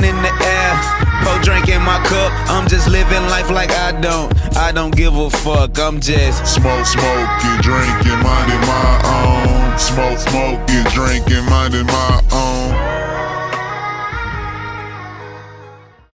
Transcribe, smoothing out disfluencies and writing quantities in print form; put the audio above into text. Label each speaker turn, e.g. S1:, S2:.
S1: hand in the air, pour drink in my cup. I'm just living life like I don't give a fuck. I'm just
S2: smoke, get drinking, minding my own. Smoke, get drinking, minding my own.